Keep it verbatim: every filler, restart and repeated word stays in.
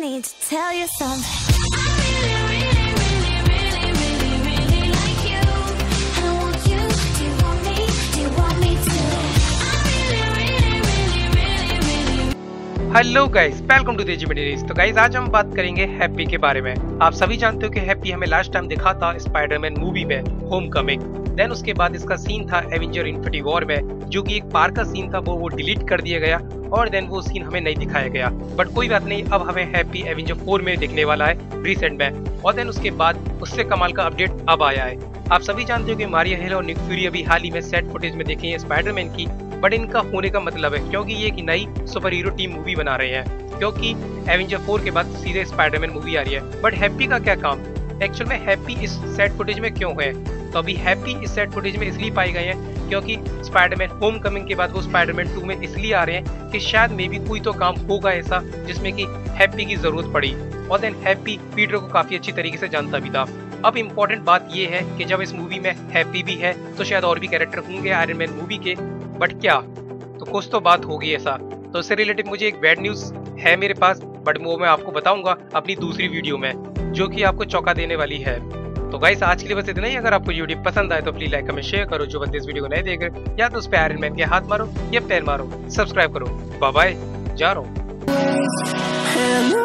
Need to tell you something. I really, really, really, really, really, really like you. And I want you. Do you want me? Do you want me to? I really, really, really, really, really. Hello guys, welcome to Teji materials. तो guys आज हम बात करेंगे happy के बारे में। आप सभी जानते हो कि हैप्पी हमें लास्ट टाइम दिखा था स्पाइडरमैन मूवी में होम कमिंग। देन उसके बाद इसका सीन था एवेंजर इन्फिनिटी वॉर में, जो कि एक पार्क का सीन था, वो वो डिलीट कर दिया गया और देन वो सीन हमें नहीं दिखाया गया। बट कोई बात नहीं, अब हमें हैप्पी एवेंजर फोर में दिखने वाला है रिसेंट में। और देन उसके बाद उससे कमाल का अपडेट अब आया है। आप सभी जानते हो कि मारिया हिल और निक फ्यूरी अभी हाल ही में सेट फुटेज में देखे हैं स्पाइडरमैन की। बट इनका होने का मतलब है क्योंकि ये एक नई सुपर हीरो टीम मूवी बना रहे हैं, क्योंकि एवेंजर फोर के बाद सीधे स्पाइडरमैन मूवी आ रही है। बट हैप्पी का क्या काम? एक्चुअल में हैप्पी इस सेट फुटेज में क्यों है? तो अभी हैप्पी इस सेट फुटेज में इसलिए पाए गए हैं क्योंकि स्पाइडरमैन होम कमिंग के बाद वो स्पाइडरमैन टू में इसलिए आ रहे हैं कि शायद मे बी कोई तो काम होगा ऐसा जिसमें कि हैप्पी की जरूरत पड़ी। और देन हैप्पी पीटर को काफी अच्छी तरीके से जानता भी था। अब इम्पोर्टेंट बात ये है कि जब इस मूवी में हैप्पी भी है तो शायद और भी कैरेक्टर होंगे आयरन मैन मूवी के। बट क्या, तो कुछ तो बात होगी ऐसा। तो इससे रिलेटेड मुझे एक बैड न्यूज है मेरे पास, बट वो मैं आपको बताऊंगा अपनी दूसरी वीडियो में, जो कि आपको चौंका देने वाली है। तो गाइस आज के लिए बस इतना ही। अगर आपको ये वीडियो पसंद आए तो प्लीज लाइक कमेंट शेयर करो। जो बंदे इस वीडियो को नहीं देख रहे, या तो उस पे आयरन मैन के हाथ मारो या पैर मारो, सब्सक्राइब करो। बाय बाय, जा रहा हूँ।